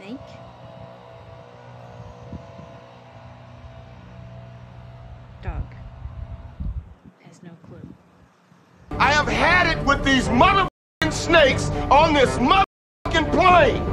Snake? Dog. Has no clue. I have had it with these motherfucking snakes on this motherfucking plane!